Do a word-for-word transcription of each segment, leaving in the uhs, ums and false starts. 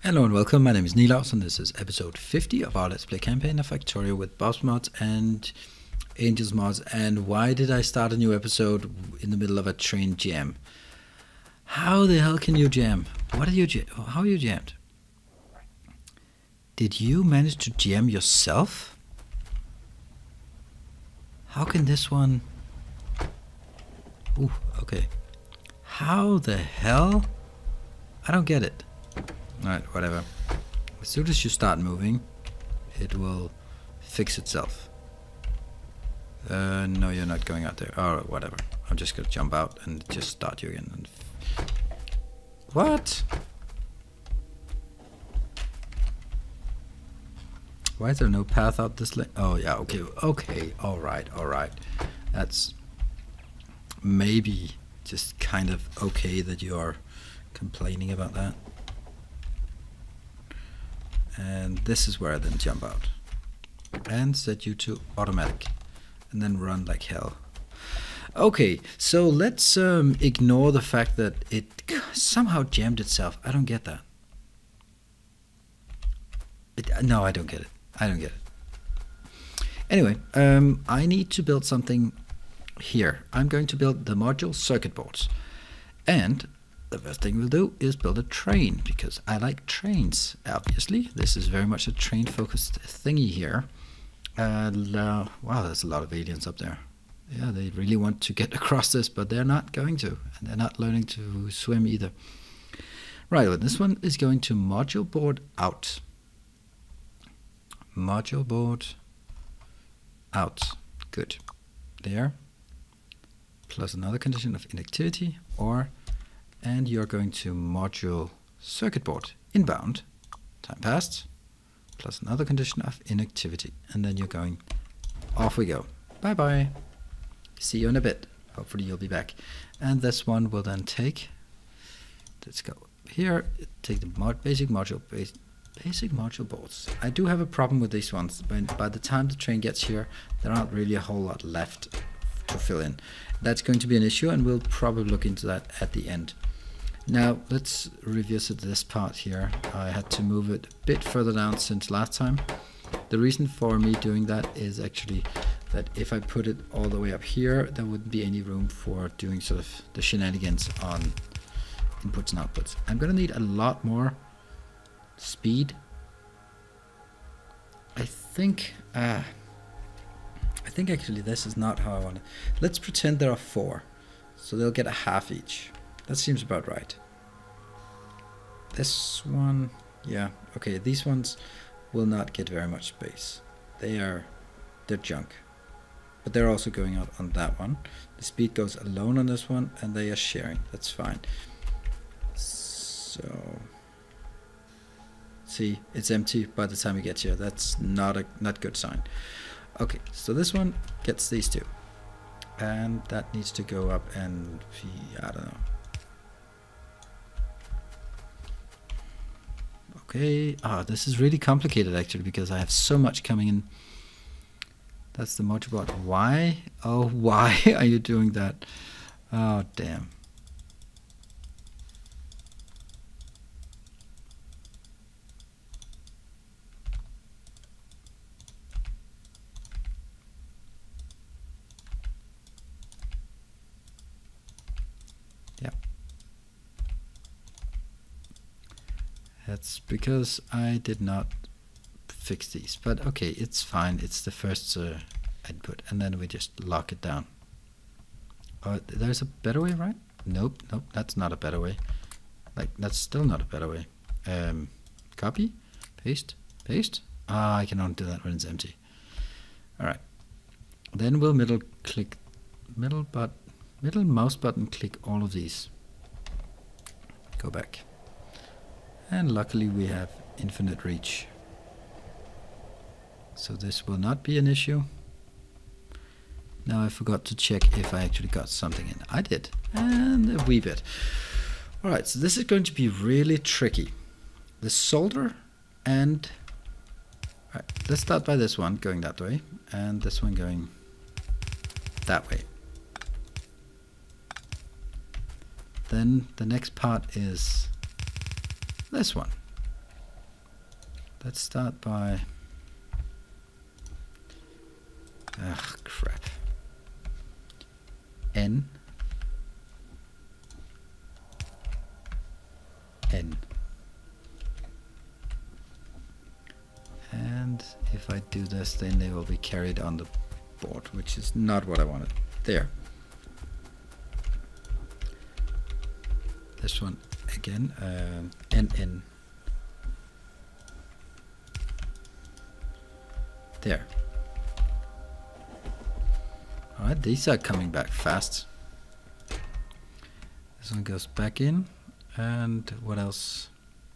Hello and welcome, my name is Nilaus and this is episode fifty of our Let's Play campaign of Factorio with Bob's Mods and Angel's Mods. And why did I start a new episode in the middle of a train jam? How the hell can you jam? What are you jam? How are you jammed? Did you manage to jam yourself? How can this one... Ooh, okay. How the hell? I don't get it. Alright, whatever. As soon as you start moving, it will fix itself. Uh, no, you're not going out there. Or whatever. I'm just gonna jump out and just start you again. And what? Why is there no path out this lane? Oh yeah, okay, okay, alright, alright. That's maybe just kind of okay that you are complaining about that. And this is where I then jump out and set you to automatic and then run like hell. Okay, so let's um, ignore the fact that it somehow jammed itself. I don't get that. It, no, I don't get it. I don't get it. Anyway, um, I need to build something here. I'm going to build the module circuit boards. And the first thing we'll do is build a train, because I like trains, obviously. This is very much a train-focused thingy here. And, uh, wow, there's a lot of aliens up there. Yeah, they really want to get across this, but they're not going to. And they're not learning to swim either. Right, well, this one is going to module board out. Module board out. Good. There. Plus another condition of inactivity, or... and you're going to module circuit board inbound, time passed, plus another condition of inactivity. And then you're going, off we go. Bye bye. See you in a bit. Hopefully you'll be back. And this one will then take, let's go here, take the mod, basic module, base, basic module boards. I do have a problem with these ones. When, by the time the train gets here, there aren't really a whole lot left to fill in. That's going to be an issue, and we'll probably look into that at the end. Now let's revisit this part here. I had to move it a bit further down since last time. The reason for me doing that is actually that if I put it all the way up here, there wouldn't be any room for doing sort of the shenanigans on inputs and outputs. I'm gonna need a lot more speed. I think uh, I think actually this is not how I want it. Let's pretend there are four, so they'll get a half each. That seems about right. This one, yeah, okay, these ones will not get very much space. They are, they're junk. But they're also going out on that one. The speed goes alone on this one, and they are sharing. That's fine. So, see, it's empty by the time it gets here. That's not a not good sign. Okay, so this one gets these two. And that needs to go up and, I don't know. Okay, ah, this is really complicated actually, because I have so much coming in. That's the module board. Why? Oh, why are you doing that? Oh, damn. Yeah. That's because I did not fix these, but okay, it's fine. It's the first uh, input, and then we just lock it down. Oh, there's a better way, right? Nope, nope, that's not a better way. Like, that's still not a better way. Um, copy, paste, paste. Ah, I can only do that when it's empty. All right. Then we'll middle click, middle but middle mouse button click all of these. Go back. And luckily we have infinite reach. So this will not be an issue. Now I forgot to check if I actually got something in. I did, and a wee bit. Alright, so this is going to be really tricky. The solder and... Alright, let's start by this one going that way, and this one going that way. Then the next part is this one. let's start by... Ugh, crap. N. N. And if I do this, then they will be carried on the board, which is not what I wanted. There. This one again, um, N N. There. Alright, these are coming back fast. This one goes back in, and what else?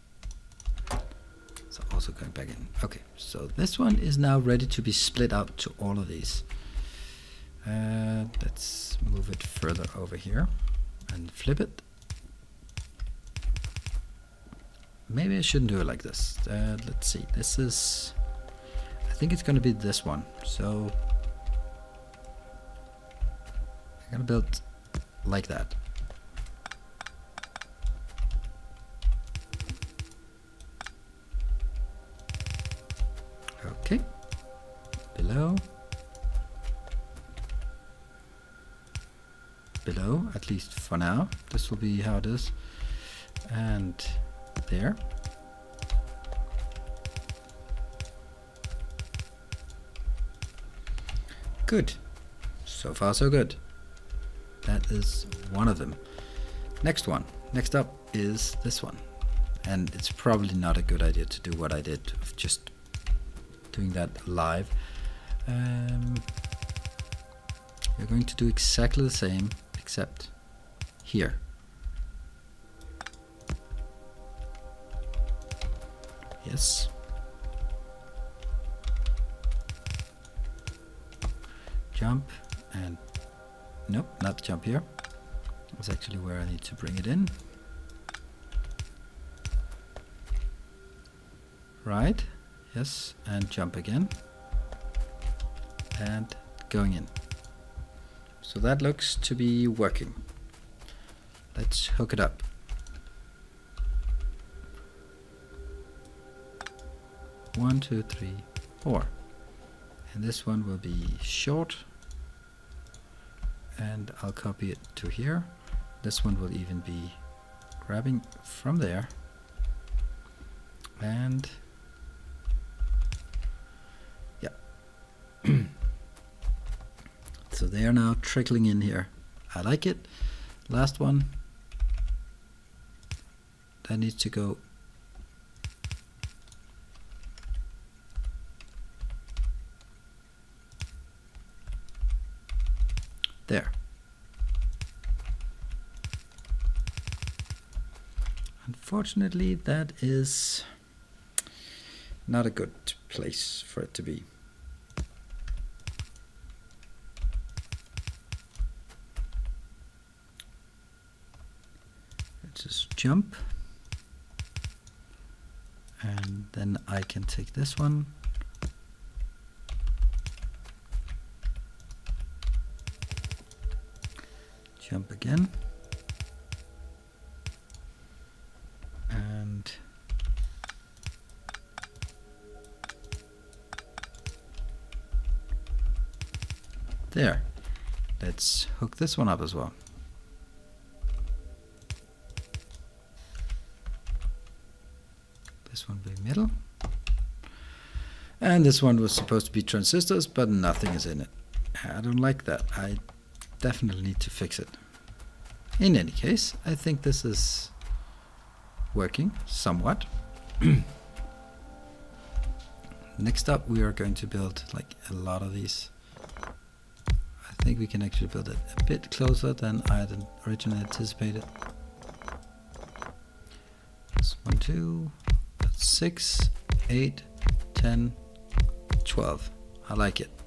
It's also going back in. Okay, so this one is now ready to be split out to all of these. Uh, let's move it further over here and flip it. Maybe I shouldn't do it like this. Uh, let's see, this is... I think it's going to be this one. So I'm going to build like that. Okay. Below. Below, at least for now. This will be how it is. And there. Good. So far so good. That is one of them. Next one. Next up is this one. And it's probably not a good idea to do what I did of just doing that live. Um, we're going to do exactly the same except here. Yes. Jump and nope, not jump here. That's actually where I need to bring it in. Right, yes, and jump again. And going in. So that looks to be working. Let's hook it up. One, two, three, four. And this one will be short. And I'll copy it to here. This one will even be grabbing from there. And yeah. So they are now trickling in here. I like it. Last one. That needs to go there. Unfortunately, that is not a good place for it to be. Let's just jump. And then I can take this one. Jump again. And there. Let's hook this one up as well. This one will be middle. And this one was supposed to be transistors, but nothing is in it. I don't like that. I definitely need to fix it. In any case, I think this is working somewhat. Next up, we are going to build like a lot of these. I think we can actually build it a bit closer than I had originally anticipated. That's one, two, that's six, eight, ten, twelve. I like it.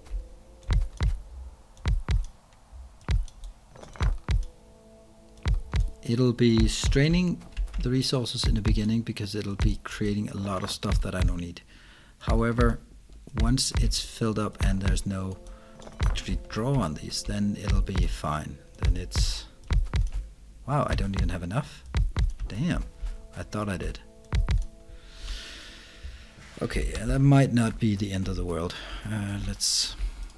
It'll be straining the resources in the beginning because it'll be creating a lot of stuff that I don't need. However, once it's filled up and there's no actually draw on these, then it'll be fine. Then it's... Wow, I don't even have enough? Damn, I thought I did. Okay, yeah, that might not be the end of the world. Uh, let's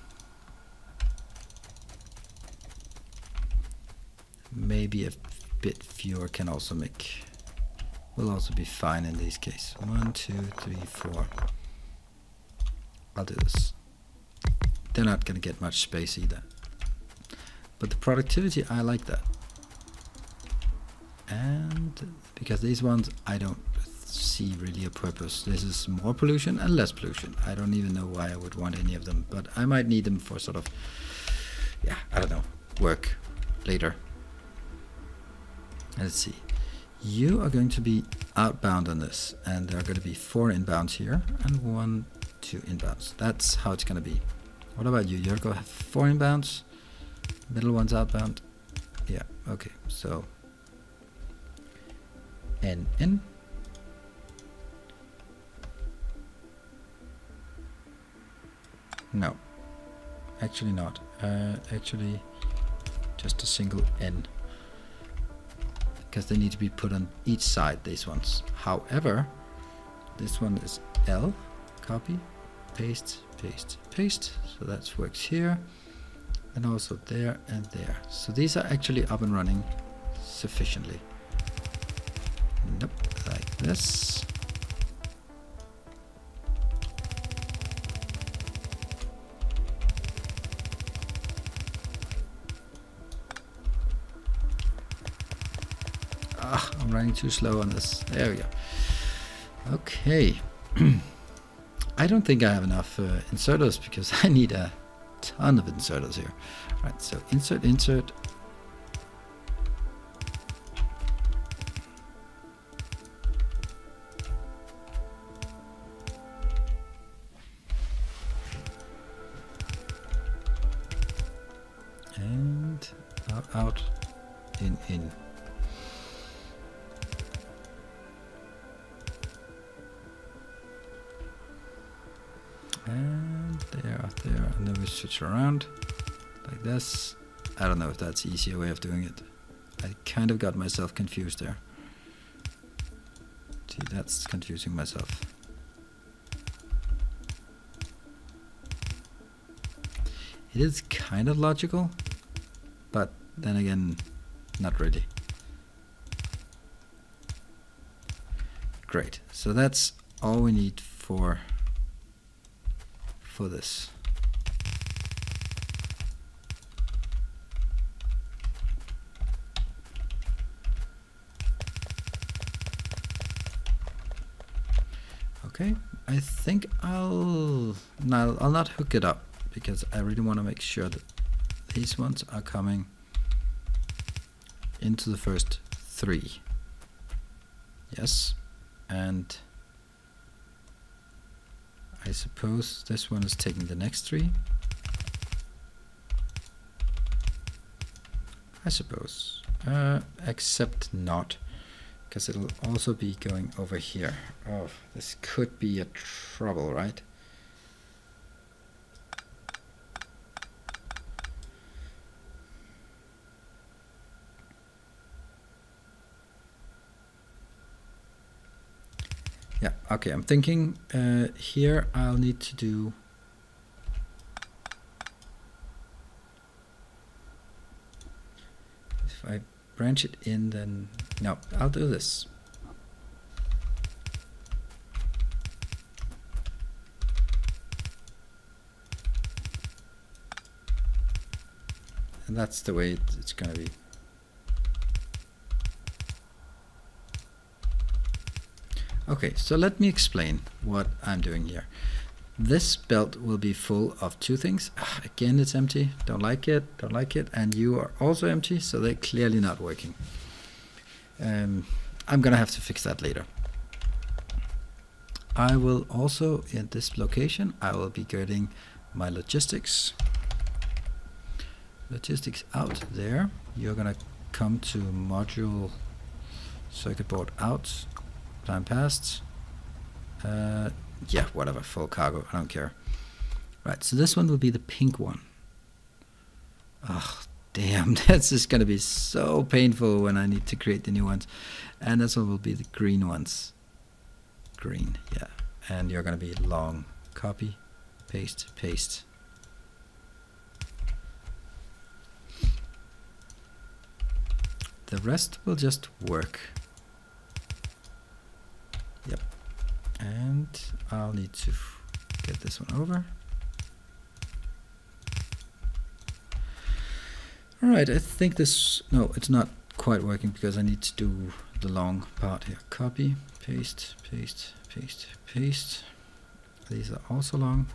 maybe a bit fewer can also make, will also be fine in this case. One, two, three, four. I'll do this. They're not going to get much space either. But the productivity, I like that. And because these ones, I don't see really a purpose. This is more pollution and less pollution. I don't even know why I would want any of them, but I might need them for sort of, yeah, I don't know, work later. Let's see. You are going to be outbound on this, and there are going to be four inbounds here and one, two inbounds. That's how it's going to be. What about you? You're going to have four inbounds, middle one's outbound. Yeah, okay, so N in. No, actually not. Uh, actually, just a single N, because they need to be put on each side, these ones. However, this one is L, copy, paste, paste, paste. So that works here, and also there and there. So these are actually up and running sufficiently. Nope, like this. Ah, I'm running too slow on this. There we go. Okay. I don't think I have enough uh, inserters, because I need a ton of inserters here. Right, so insert, insert. And out, out, in, in. And there, there, and then we switch around like this. I don't know if that's the easier way of doing it. I kind of got myself confused there. See, that's confusing myself. It is kind of logical, but then again, not really. Great, so that's all we need for for this. Okay, I think I'll no, I'll not hook it up, because I really want to make sure that these ones are coming into the first three. Yes, and I suppose this one is taking the next three. I suppose, uh, except not, because it'll also be going over here. Oh, this could be a trouble, right? Yeah, okay, I'm thinking uh, here I'll need to do if I branch it in, then no, I'll do this. And that's the way it, it's gonna be. Okay, so let me explain what I'm doing here. This belt will be full of two things. Ugh, again, it's empty. Don't like it, don't like it. And you are also empty, so they're clearly not working. Um, I'm gonna have to fix that later. I will also, in this location, I will be getting my logistics. Logistics out there. You're gonna come to module circuit board out. Time passed. Uh, yeah, whatever, full cargo, I don't care. Right, so this one will be the pink one. Oh, damn, that's just gonna be so painful when I need to create the new ones. And this one will be the green ones. Green, yeah. and you're going to be long. Copy, paste, paste. The rest will just work. Yep. And I'll need to get this one over. Alright, I think this, no, it's not quite working because I need to do the long part here. Copy, paste, paste, paste, paste. These are also long.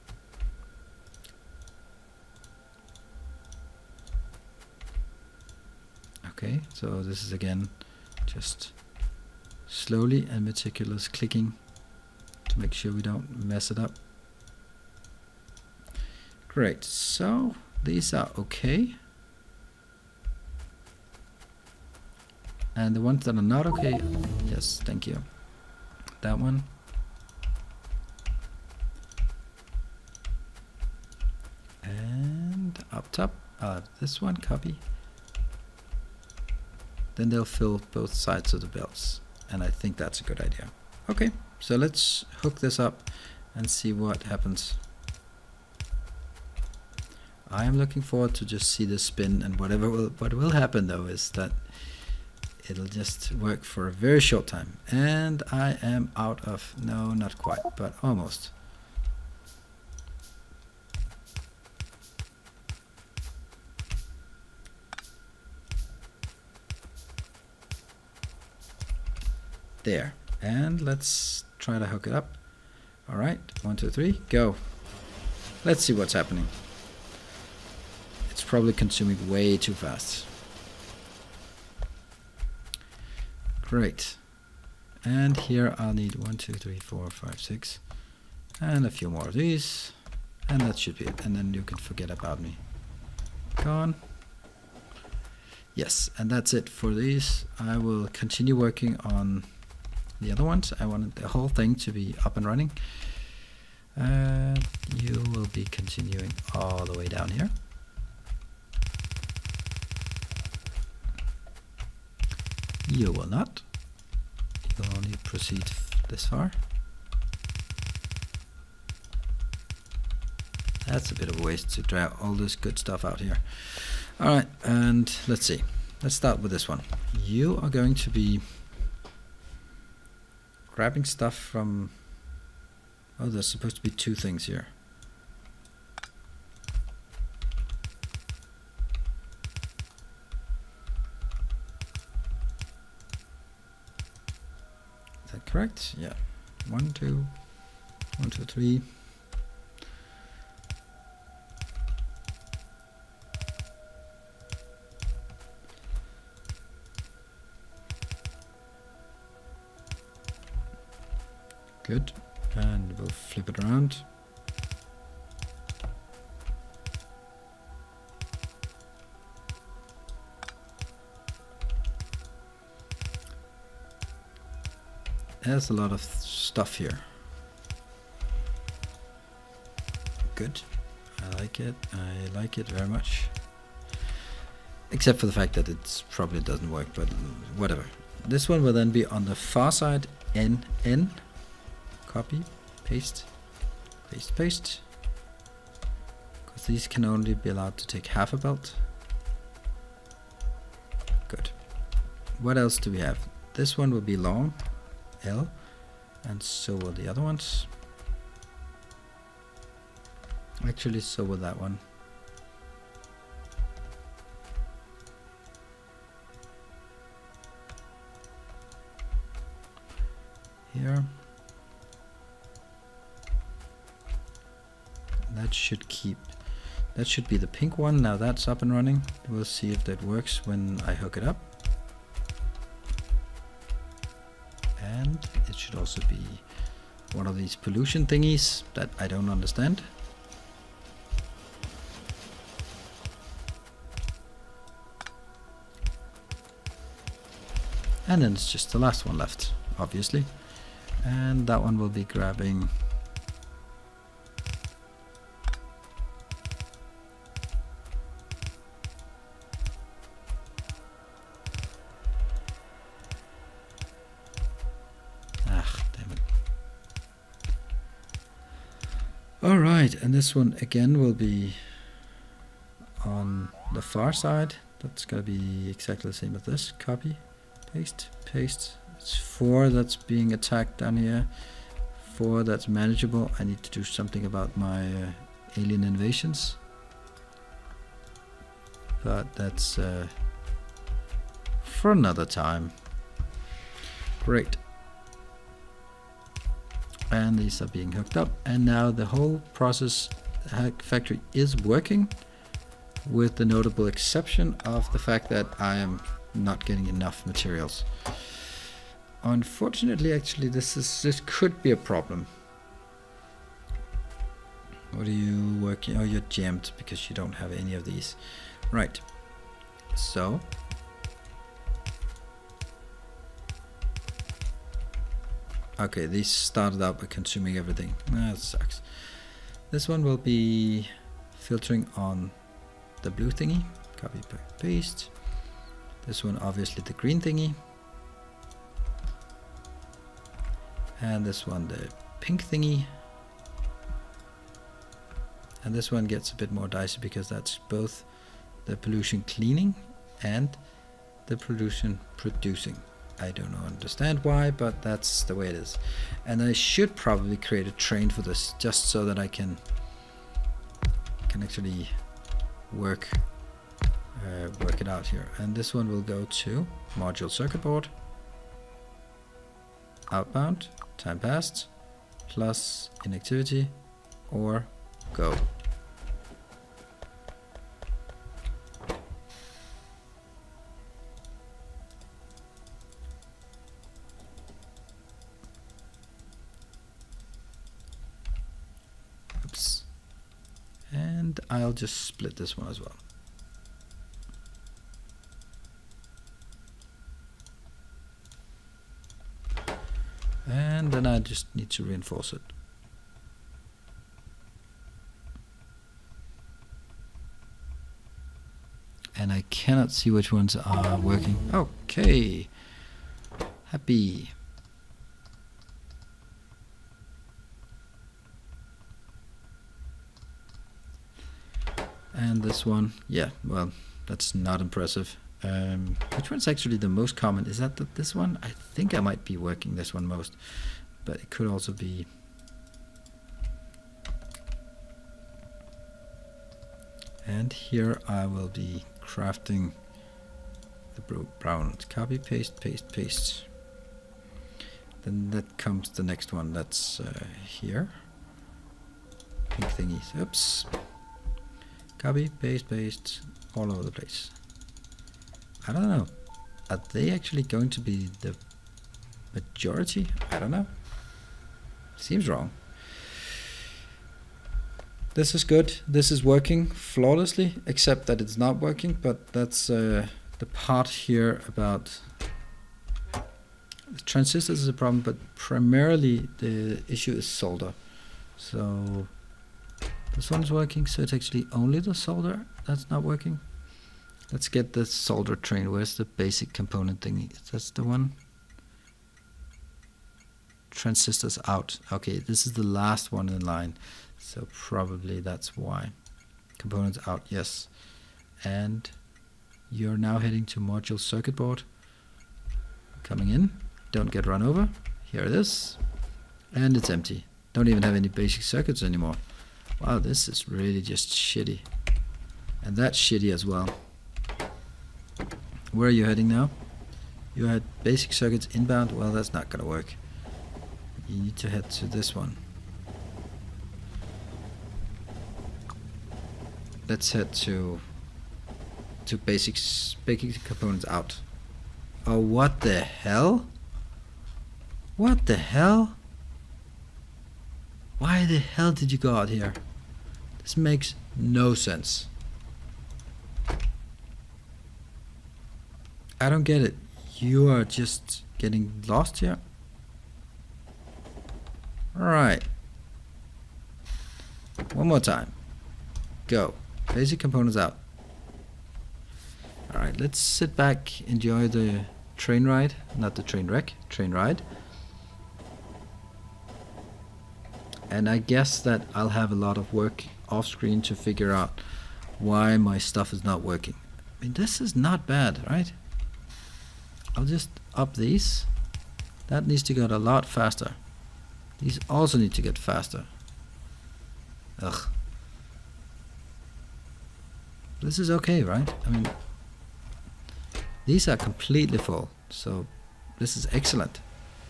Okay, so this is again just slowly and meticulous clicking to make sure we don't mess it up. Great, so these are okay. And the ones that are not okay, yes, thank you. That one. And up top, uh, this one, copy. Then they'll fill both sides of the belts. And I think that's a good idea. Okay, so let's hook this up and see what happens. I am looking forward to just see this spin, and whatever will, what will happen though is that it'll just work for a very short time. And I am out of, no, not quite, but almost. There, and let's try to hook it up. All right, one, two, three, go. Let's see what's happening. It's probably consuming way too fast. Great. And here I'll need one, two, three, four, five, six, and a few more of these, and that should be it. And then you can forget about me. Gone. Yes, and that's it for these. I will continue working on the other ones. I wanted the whole thing to be up and running. Uh, you will be continuing all the way down here. You will not. You'll only proceed this far. That's a bit of a waste to try all this good stuff out here. Alright, and let's see. Let's start with this one. You are going to be grabbing stuff from... Oh, there's supposed to be two things here. Is that correct? Yeah. One, two, one, two, three. Good. And we'll flip it around. There's a lot of stuff here. Good. I like it. I like it very much. Except for the fact that it probably doesn't work, but whatever. This one will then be on the far side, N, N. Copy, paste, paste, paste. Because these can only be allowed to take half a belt. Good. What else do we have? This one will be long, L, and so will the other ones. Actually, so will that one. Here. That should keep, that should be the pink one. Now that's up and running. We'll see if that works when I hook it up. And it should also be one of these pollution thingies that I don't understand. And then it's just the last one left, obviously. And that one will be grabbing Alright, and this one again will be on the far side. That's going to be exactly the same as this. Copy, paste, paste. It's four that's being attacked down here. Four that's manageable. I need to do something about my uh, alien invasions. But that's uh, for another time. Great. And these are being hooked up. And now the whole process factory is working, with the notable exception of the fact that I am not getting enough materials. Unfortunately, actually, this is this could be a problem. What are you working? Oh, you're jammed because you don't have any of these. Right. So okay, these started out by consuming everything. That sucks. This one will be filtering on the blue thingy. Copy, paste. This one obviously the green thingy. And this one the pink thingy. And this one gets a bit more dicey because that's both the pollution cleaning and the pollution producing. I don't understand why, but that's the way it is. And I should probably create a train for this, just so that I can can actually work uh, work it out here. And this one will go to module circuit board, outbound, time passed, plus inactivity, or go. Oops. And I'll just split this one as well. And then I just need to reinforce it. And I cannot see which ones are working. Okay. Happy. And this one, yeah, well, that's not impressive. Um, which one's actually the most common? Is that the, this one? I think I might be working this one most, but it could also be. And here I will be crafting the brown. Copy, paste, paste, paste. Then that comes the next one. That's uh, here. Pink thingies. Oops. Copy, paste, paste, all over the place. I don't know. Are they actually going to be the majority? I don't know. Seems wrong. This is good. This is working flawlessly, except that it's not working, but that's uh, the part here about the transistors is a problem, but primarily the issue is solder. So this one's working, so it's actually only the solder that's not working. Let's get the solder train. Where's the basic component thingy? That's the one. Transistors out. Okay, this is the last one in line, so probably that's why. Components out, yes. And you're now heading to module circuit board. Coming in. Don't get run over. Here it is. And it's empty. Don't even have any basic circuits anymore. Wow, this is really just shitty. And that's shitty as well. Where are you heading now? You had basic circuits inbound. Well, that's not gonna work. You need to head to this one. Let's head to to basics, basic components out. Oh, what the hell? What the hell? Why the hell did you go out here? This makes no sense. I don't get it. You are just getting lost here. Alright. One more time. Go. Basic components out. Alright, let's sit back, enjoy the train ride. Not the train wreck, train ride. And I guess that I'll have a lot of work off screen to figure out why my stuff is not working. I mean, this is not bad, right? I'll just up these. That needs to get a lot faster. These also need to get faster. Ugh. This is okay, right? I mean, these are completely full, so this is excellent.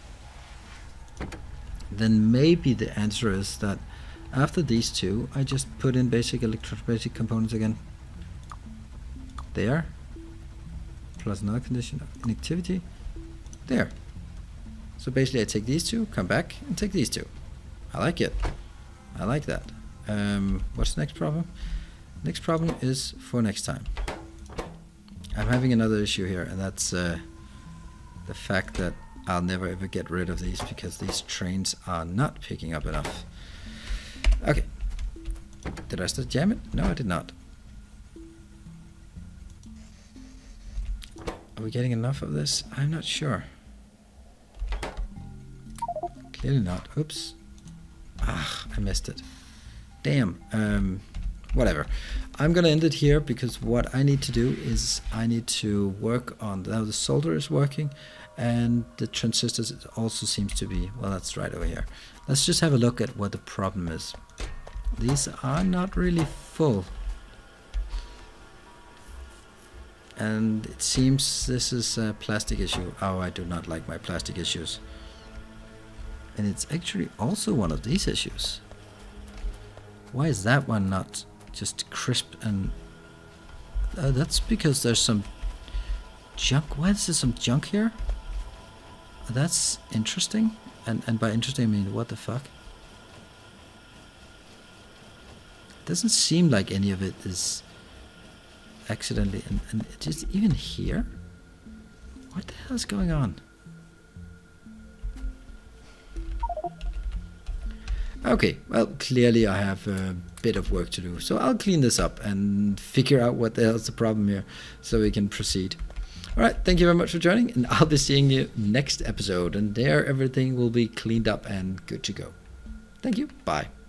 Then maybe the answer is that after these two, I just put in basic electrobasic components again. There. Plus another condition of inactivity. There. So basically I take these two, come back, and take these two. I like it. I like that. Um, what's the next problem? Next problem is for next time. I'm having another issue here, and that's uh, the fact that I'll never ever get rid of these because these trains are not picking up enough. Okay. Did I start jam it? No, I did not. Are we getting enough of this? I'm not sure. Clearly not. Oops. Ah, I missed it. Damn. Um, whatever. I'm gonna end it here because what I need to do is I need to work on now the solder is working and the transistors also seems to be, well, that's right over here. Let's just have a look at what the problem is. These are not really full. And it seems this is a plastic issue. Oh, I do not like my plastic issues. And it's actually also one of these issues. Why is that one not just crisp and... Uh, that's because there's some junk. Why is there some junk here? That's interesting. And, and by interesting I mean, what the fuck? Doesn't seem like any of it is accidentally... And, and just even here? What the hell is going on? Okay, well, clearly I have a bit of work to do, so I'll clean this up and figure out what the hell is the problem here so we can proceed. Alright, thank you very much for joining, and I'll be seeing you next episode, and there everything will be cleaned up and good to go. Thank you, bye.